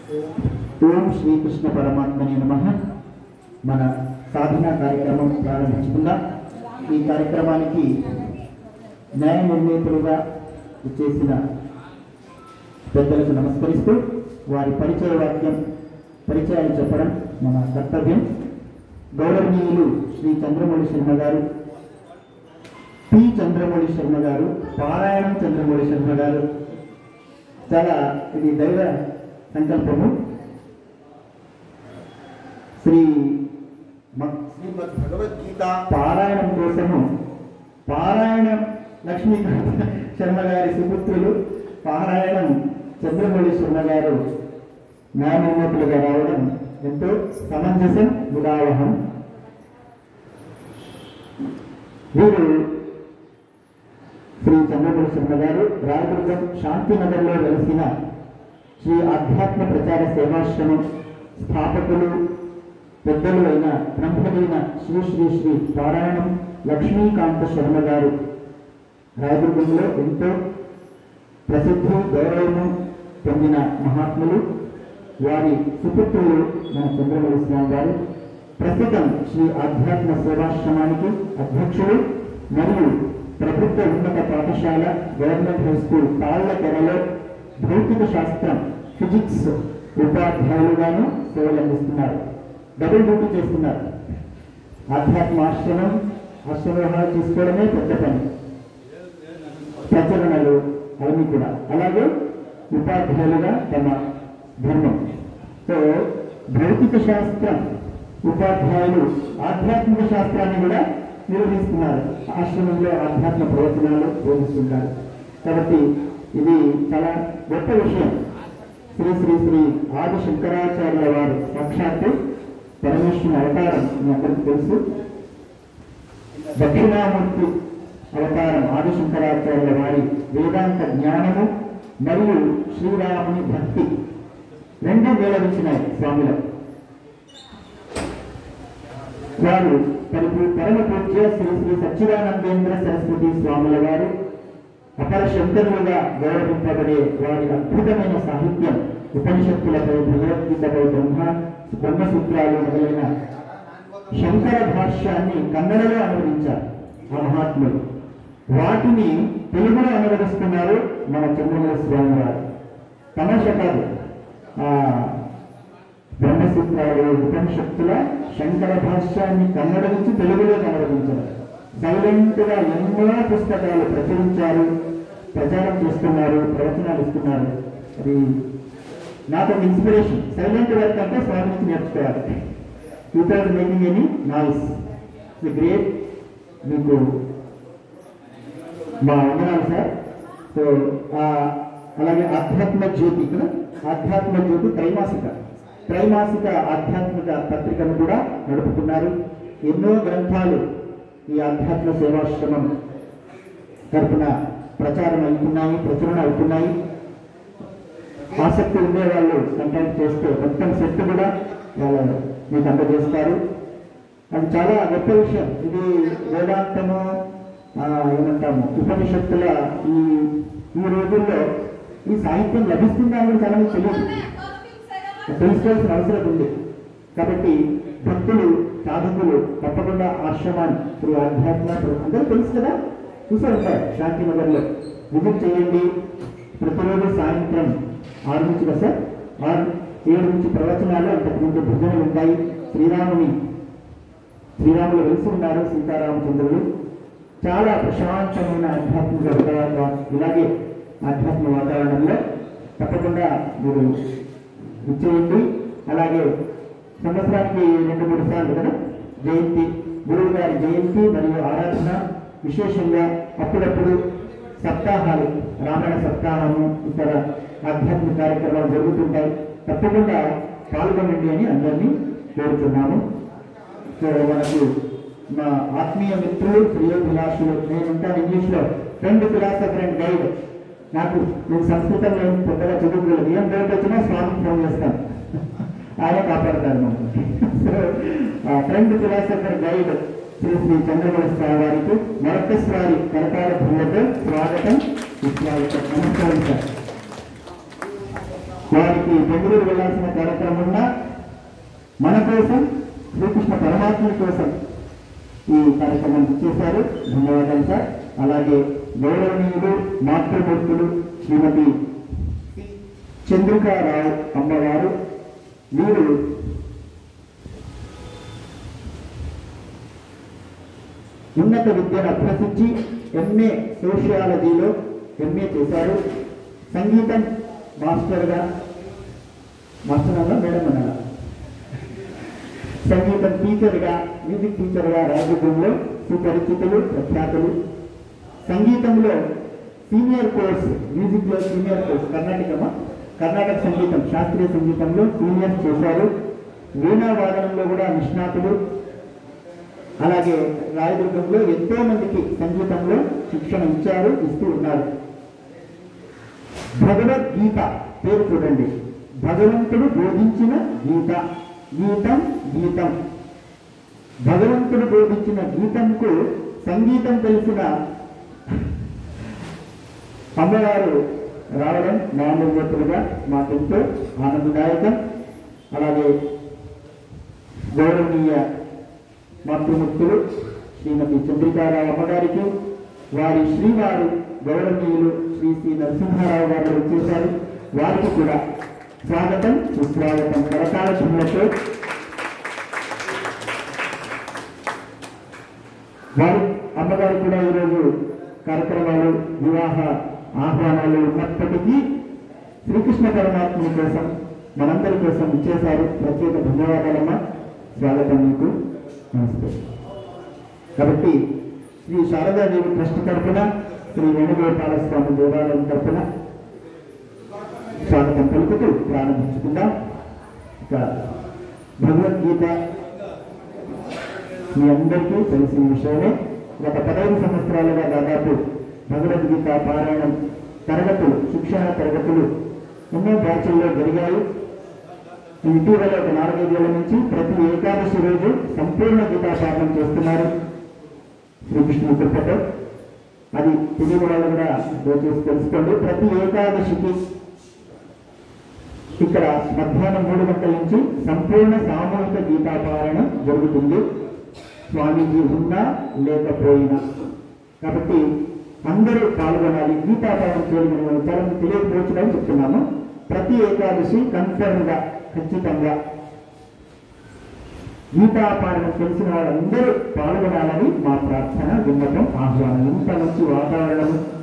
ఓం శ్రీకృష్ణ పరమాత్మనే నమః. మన సాధన కార్యక్రమం ప్రారంభించుకుందాం. ఈ కార్యక్రమానికి న్యాయ నిర్ణేతలుగా చేసిన పెద్దలకు నమస్కరిస్తూ వారి పరిచయాలు చెప్పడం మన కర్తవ్యం. గౌరవనీయులు శ్రీ చంద్రమౌళి శర్మ గారు, పి చంద్రమౌళి శర్మ గారు, పారాయణం చంద్రమౌళి శర్మ గారు. చాలా ఇది దైవ సంకల్పము. శ్రీమద్ భగవద్గీత పారాయణం కోసము పారాయణం లక్ష్మీకాంత శర్మ గారి సుపుత్రులు పారాయణం చంద్రమౌళి శర్మ గారు న్యాయమూర్తులుగా రావడం ఎంతో సమంజసం, ఉదావహం. వీరు శ్రీ చంద్రమౌళి శర్మ గారు రాయదుర్గం శాంతినగర్లో వెలిసిన శ్రీ ఆధ్యాత్మ ప్రచార సేవాశ్రమం స్థాపకులు, పెద్దలు అయిన బ్రహ్మలీన శ్రీ శ్రీ శ్రీ పారాయణం లక్ష్మీకాంత శర్మ గారు రాయదుర్గంలో ఎంతో ప్రసిద్ధి, గౌరవము పొందిన మహాత్ములు. వారి సుపుత్రులు మన చంద్రమౌళి స్వామి గారు ప్రస్తుతం శ్రీ ఆధ్యాత్మ సేవాశ్రమానికి అధ్యక్షులు మరియు ప్రభుత్వ ఉన్నత పాఠశాల గవర్నమెంట్ హై స్కూల్ తాళ్లకెరలో భౌతిక శాస్త్రం ఫిజిక్స్ ఉపాధ్యాయులుగాను సేవలు అందిస్తున్నారు. డబుల్ డ్యూటీ చేస్తున్నారు. ఆధ్యాత్మ ఆశ్రమాలు తీసుకోవడమే పెద్ద పని, ప్రచురణలు అవన్నీ కూడా, అలాగే ఉపాధ్యాయులుగా తమ ధర్మం. సో భౌతిక శాస్త్రం ఉపాధ్యాయులు ఆధ్యాత్మిక శాస్త్రాన్ని కూడా నిర్వహిస్తున్నారు. ఆశ్రమంలో ఆధ్యాత్మ ప్రవచనాలు బోధిస్తుంటారు. కాబట్టి ఇది చాలా గొప్ప విషయం. శ్రీ శ్రీ శ్రీ ఆది శంకరాచార్యుల వారు సాక్షాత్తు పరమేశ్వరుని అవతారం మీ అందరికీ తెలుసు. దక్షిణామూర్తి అవతారం ఆది శంకరాచార్యుల వారి వేదాంత జ్ఞానము మరియు శ్రీరాముని భక్తి రెండూ మేళవించినాయి స్వామిలో. వారు పరమ పూజ్య శ్రీ శ్రీ సచ్చిదానందేంద్ర సరస్వతి స్వాముల వారు అపర శంకరులుగా గౌరవింపబడే వారి అద్భుతమైన సాహిత్యం, ఉపనిషత్తులపై, భగవద్గీతపై, బ్రహ్మసూత్రాలు మొదలైన శంకర భాష్యాన్ని కన్నడలో అనువదించారు ఆ మహాత్ములు. వాటిని తెలుగులో అనువదిస్తున్నారు మన చంద్రమౌళి స్వామి వారు. తమాషా కాదు, బ్రహ్మసూత్రాలు, ఉపనిషత్తుల శంకర భాష్యాన్ని కన్నడ నుంచి తెలుగులో అనువదించారు. సైలెంట్గా ఎన్నో పుస్తకాలు ప్రచురించారు, ప్రచారం చేస్తున్నారు, ప్రవచనాలు ఇస్తున్నారు. అది నాకు ఒక ఇన్స్పిరేషన్. సైలెంట్ వర్క్ అంటే స్వామి నుంచి నేర్చుకోవాలి, without making any noise. The great. మీకు మా వందనాలు సార్. సో అలాగే ఆధ్యాత్మ జ్యోతి, ఇక్కడ ఆధ్యాత్మ జ్యోతి త్రైమాసిక ఆధ్యాత్మిక పత్రికను కూడా నడుపుతున్నారు. ఎన్నో గ్రంథాలు ఈ ఆధ్యాత్మ సేవాశ్రమం తరఫున ప్రచారం అవుతున్నాయి, ప్రచురణ అవుతున్నాయి. ఆసక్తి ఉండే వాళ్ళు కంటాక్ట్ చేస్తే మొత్తం సెట్ కూడా వాళ్ళు మీకు అందజేస్తారు. అది చాలా గొప్ప విషయం. ఇది వేదాంతము ఏమంటాము ఉపనిషత్తుల ఈ రోజుల్లో ఈ సాహిత్యం లభిస్తుందా అని చాలా మంది తెలియదు, తెలుసుకోవాల్సిన అవసరం ఉంది. కాబట్టి భక్తులు, సాధకులు తప్పకుండా ఆశ్రమాన్ని శ్రీ ఆధ్యాత్మ అందరూ తెలుసు కదా, చూసే ఉంటారు. శాంతినగర్లో విజిట్ చేయండి. ప్రతిరోజు సాయంత్రం 6 నుంచి సార్ 7 నుంచి ప్రవచనాలు, అంతకుముందు భజనలు ఉంటాయి. శ్రీరాములు వెలిసి ఉన్నారు, సీతారామచంద్రులు. చాలా ప్రశాంతమైన ఆధ్యాత్మిక ఇలాగే ఆధ్యాత్మ వాతావరణంలో తప్పకుండా మీరు ఇచ్చేయండి. అలాగే సంవత్సరానికి 2-3 సార్లు కదా జయంతి, గురువు గారి జయంతి మరియు ఆరాధన, విశేషంగా అప్పుడప్పుడు సప్తాహాలు, రామాయణ సప్తాహము, ఇతర ఆధ్యాత్మిక కార్యక్రమాలు జరుగుతుంటాయి. తప్పకుండా పాల్గొనండి అని అందరినీ కోరుతున్నాము. సో మనకు మా ఆత్మీయ మిత్రులు, శ్రేయోభిలాషులు, నేనుంటాను ఇంగ్లీష్లో ఫ్రెండ్, ఫిలాసఫర్ అండ్ గైడ్. నేను సంస్కృతంలో పెద్దగా చదువుకోలేదు. ఏం డౌట్ వచ్చినా స్వామికి ఫోన్ చేస్తాను, ఆయన కాపాడతారు మమ్మల్ని. So friend, philosopher, guide Shri Shri Chandramouli Swami వారికి మరొకసారి కరతాళ ధ్వనులతో స్వాగతం, విస్వాగతం. నమస్కారం సార్. వారికి బెంగళూరు వెళ్లాల్సిన కార్యక్రమం ఉన్నా మన కోసం శ్రీకృష్ణ పరమాత్మ కోసం ఈ కార్యక్రమం చేశారు. ధన్యవాదాలు సార్. అలాగే గౌరవనీయులు మాతృమూర్తులు శ్రీమతి చంద్రికారావు అమ్మవారు, వీరు ఉన్నత విద్యను అభ్యసించి ఎంఏ సోషియాలజీలో ఎంఏ చేశారు. సంగీతం మాస్టర్గా మేడం అన్నారా, సంగీతం టీచర్గా, మ్యూజిక్ టీచర్గా రాజకీయంలో సుపరిచితులు, ప్రఖ్యాతులు. సంగీతంలో సీనియర్ కోర్స్, మ్యూజిక్లో సీనియర్ కోర్స్, కర్ణాటక సంగీతం, శాస్త్రీయ సంగీతంలో సీనియర్ చేశారు. వీణా వాదనంలో కూడా నిష్ణాతులు. అలాగే రాయదుర్గంలో ఎంతో మందికి సంగీతంలో శిక్షణ ఇచ్చారు, ఇస్తూ ఉన్నారు. భగవద్గీత పేరు చూడండి, భగవంతుడు బోధించిన గీత, గీతం. భగవంతుడు బోధించిన గీతంకు సంగీతం తెలిసిన అమ్మవారు రావడం మామూలుగా మాకెంతో ఆనందదాయకం. అలాగే గౌరవనీయ మాతృమూర్తులు శ్రీమతి చంద్రికారావు అమ్మగారికి, వారి శ్రీవారు గౌరవనీయులు శ్రీ నరసింహారావు గారు వచ్చేశారు. వారికి కూడా స్వాగతం, సుస్వాగతం. కరతాళ ధ్వనులతో వారి అమ్మగారు కూడా ఈరోజు కార్యక్రమాలు, వివాహ ఆహ్వానాలు ఉన్నప్పటికీ శ్రీకృష్ణ పరమాత్మ కోసం, మనందరి కోసం ఇచ్చేశారు. ప్రత్యేక ధన్యవాదాలమ్మా, స్వాగతం మీకు, నమస్తే. కాబట్టి శ్రీ శారదాదేవి ట్రస్ట్ తరఫున, శ్రీ వేణుగోపాల స్వామి దేవాలయం తరఫున స్వాగతం పలుకుతూ ప్రారంభించుకుందాం. ఇక భగవద్గీత మీ అందరికీ తెలిసిన విషయమే. గత 15 సంవత్సరాలుగా దాదాపు భగవద్గీత పారాయణం తరగతులు, శిక్షణ తరగతులు ఎన్నో బ్యాచ్ల్లో జరిగాయి. ఇటీవల ఒక 4-5 ఏళ్ల నుంచి ప్రతి ఏకాదశి రోజు సంపూర్ణ గీతాపాఠం చేస్తున్నారు శ్రీకృష్ణుని కృపతో. అది తెలియని వాళ్ళు కూడా దయచేసి తెలుసుకోండి. ప్రతి ఏకాదశికి ఇక్కడ మధ్యాహ్నం 3 గంటల నుంచి సంపూర్ణ సామూహిక గీతాపారాయణం జరుగుతుంది, స్వామీజీ ఉన్నా లేకపోయినా. కాబట్టి అందరూ పాల్గొనాలి. గీతాపారాయణం చేయడం చాలా తెలియకపోవచ్చునని చెప్తున్నాము. ప్రతి ఏకాదశి కన్ఫర్మ్గా, ఖచ్చితంగా గీతాపారాయణం తెలిసిన వాళ్ళందరూ పాల్గొనాలని మా ప్రార్థన, విన్నపం, ఆహ్వానం. ఇంత మంచి వాతావరణం